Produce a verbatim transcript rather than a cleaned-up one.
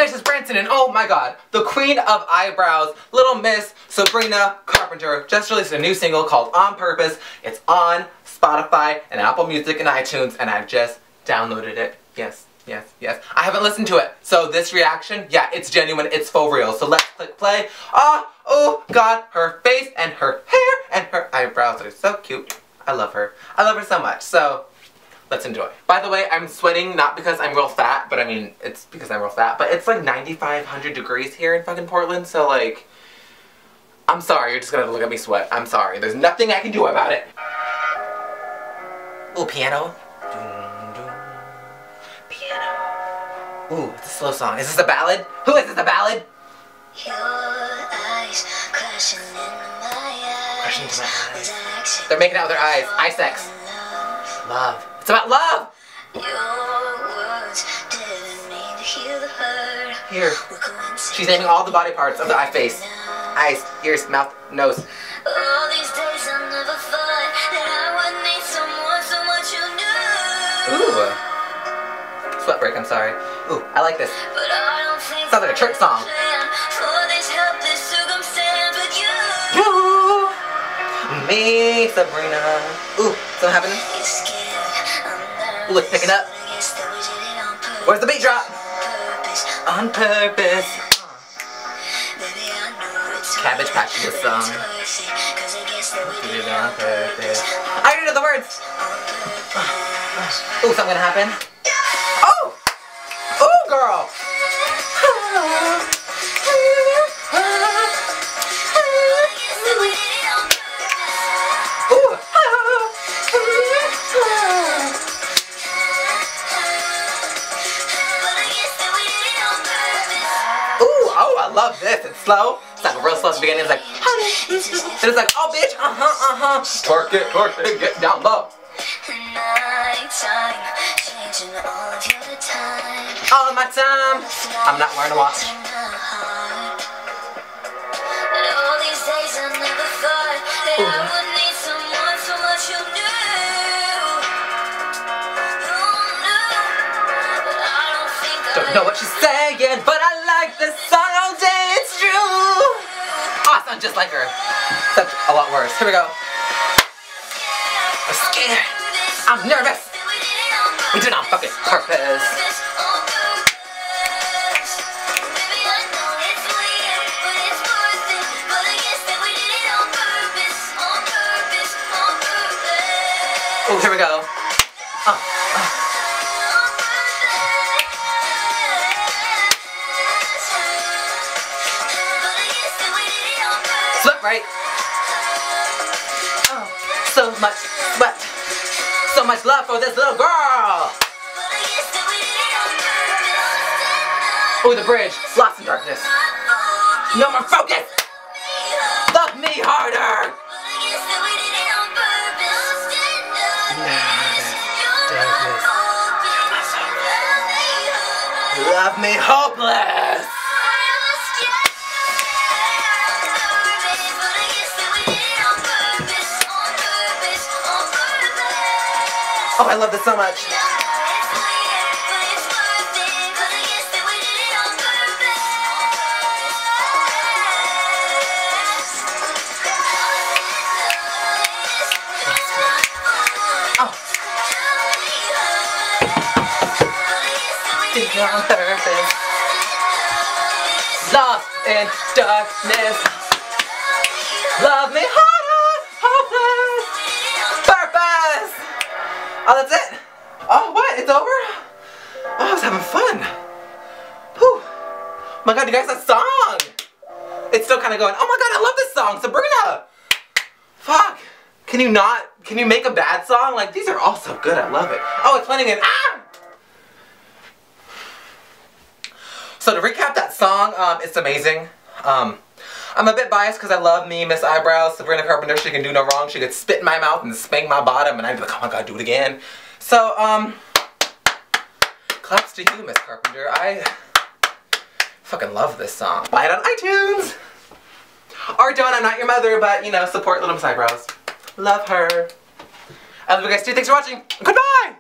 guys, it's Branson, and oh my god, the queen of eyebrows, Little Miss Sabrina Carpenter, just released a new single called On Purpose. It's on Spotify and Apple Music and iTunes, and I've just downloaded it. Yes, yes, yes. I haven't listened to it, so this reaction, yeah, it's genuine, it's for real. So let's click play. Ah, oh god, her face and her hair and her eyebrows are so cute. I love her. I love her so much, so let's enjoy. By the way, I'm sweating not because I'm real fat, but I mean, it's because I'm real fat, but it's like ninety-five hundred degrees here in fucking Portland, so like, I'm sorry, you're just gonna have to look at me sweat. I'm sorry. There's nothing I can do about it. Ooh, piano. Piano. Ooh, it's a slow song. Is this a ballad? Who is this, a ballad? Your eyes crashing into my eyes. Crashing into my eyes. They're making out with their eyes. Eye sex. Love. It's about love! Your words didn't mean to heal the hurt. Here. She's naming all the body parts of the eye face. Eyes, ears, mouth, nose. All these days I never thought that I would need someone so much you knew. Ooh. Sweat break, I'm sorry. Ooh, I like this. But I don't think sounds like a church song. for this helpless circumstance with you. You, me, Sabrina. Ooh, something happening? Ooh, it's picking up. Where's the beat drop? On purpose. Cabbage Patch this song. Did it on purpose. I already know the words. Ooh, something gonna happen. Oh! Ooh, girl! Oh, I love this. It's slow. It's like a real slow at the beginning. It's like, honey. And it's like, oh, bitch. Uh-huh, uh-huh. Twerk it, twerk it, get down low. Nighttime, changing all of your time. All of my time. I'm not wearing a watch. But all these days I never thought that I would need someone so much you knew. Don't know what she's saying, but I like this song all day, it's true! Oh, I sound just like her. Except a lot worse. Here we go. I'm scared. I'm nervous. We did it on fucking purpose. Oh, here we go. Uh, uh. Sweat right. Oh, so much sweat. So much love for this little girl. Oh, the bridge. Lost in darkness. No more focus. Love me harder. Love me hopeless. Oh, I love this so much. Oh. Did it on purpose. Lost in darkness. Love me harder, hopeless. Purpose. Oh, that's it? Oh, what? It's over? Oh, I was having fun. Whew. My god, you guys, that song! It's still kind of going, oh my god, I love this song, Sabrina! Fuck. Can you not, can you make a bad song? Like, these are all so good, I love it. Oh, it's playing in, ah! So to recap that song, um, it's amazing. Um, I'm a bit biased because I love me, Miss Eyebrows, Sabrina Carpenter. She can do no wrong. She could spit in my mouth and spank my bottom, and I'd be like, oh my god, do it again. So, um, claps to you, Miss Carpenter. I fucking love this song. Buy it on iTunes! Or don't, I'm not your mother, but, you know, support Little Miss Eyebrows. Love her. I love you guys too. Thanks for watching. Goodbye!